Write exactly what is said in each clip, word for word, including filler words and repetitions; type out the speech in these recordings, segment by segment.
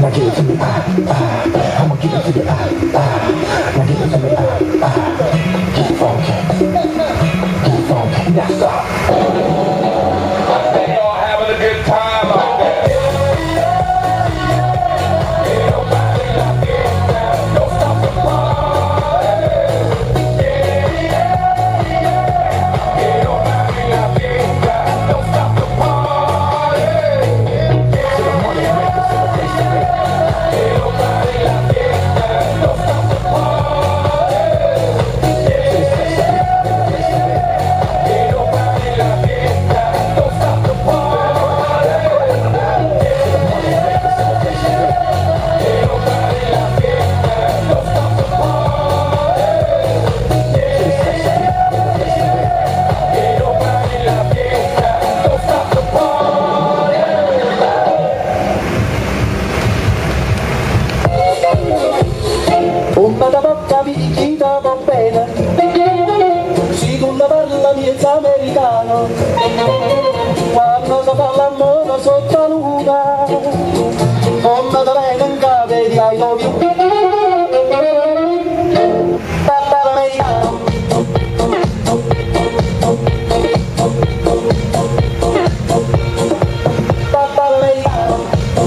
Now give it to me, ah, ah. I'ma give it to you, ah, ah. Now give it to me, ah, ah. Get funky, get funky. Now stop. I think y'all having a good time out there. Una bocca picchita va bene, secondo parla miezza americano, quando si fa l'amore sotto la luna, come da bene in capo di I love you. Papà l'americano, papà l'americano.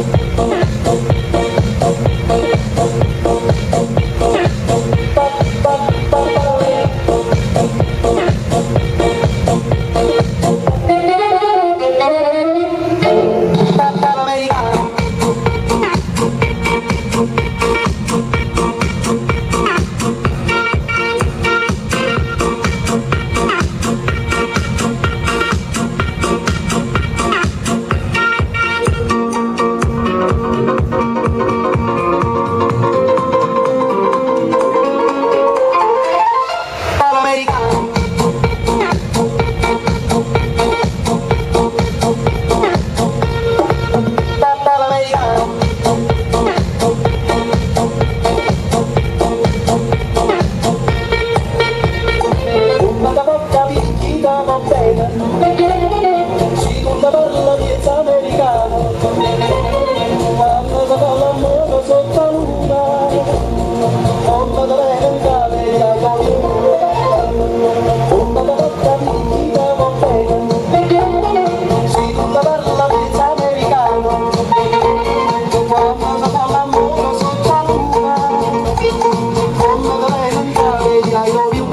Secondo parla miezza americano, quando si fa l'amore sotto la luna, come da bene in capo di I love you. Una bocca picchita va bene, secondo parla miezza americano, quando si fa l'amore sotto la luna, come da bene in capo di I love you.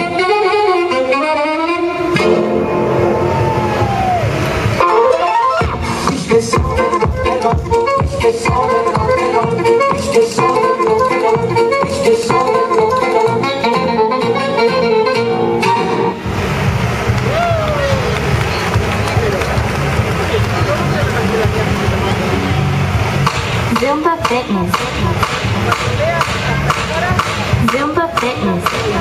Zumba Fitness. Zumba Fitness.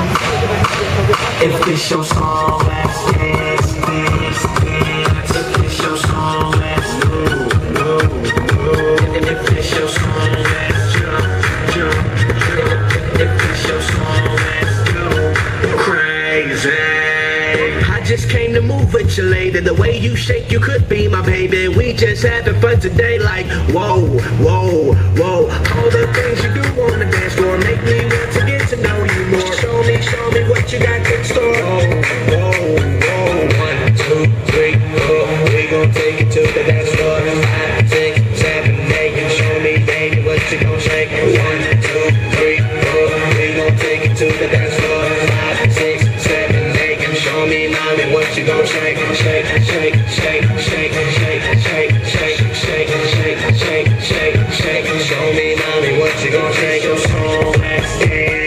If it's your song, let's dance, dance, dance. If it's your song, let's move, move, move. If it's your song, let's jump, jump, jump. If it's your song, let's go crazy. I just came to move with you, lady. The way you shake, you could be my baby. We just having fun today, like whoa, whoa, whoa. All the things you do on the dance floor make me want to get to know you more. Show me, show me what you got in store. Whoa, whoa, whoa. One, two, three, four. We gon' take it to the dance floor. Five, six, seven, eight. Show me, baby, what you gon' shake. One, two, three, four. We gon' take it to the dance floor. Five, six, seven, eight. Show me, mommy, what you gon' shake, shake, shake, shake, shake, shake, shake, shake, shake, shake, shake, shake, shake. Show me, mommy, what you gon' shake. Your song, let's dance.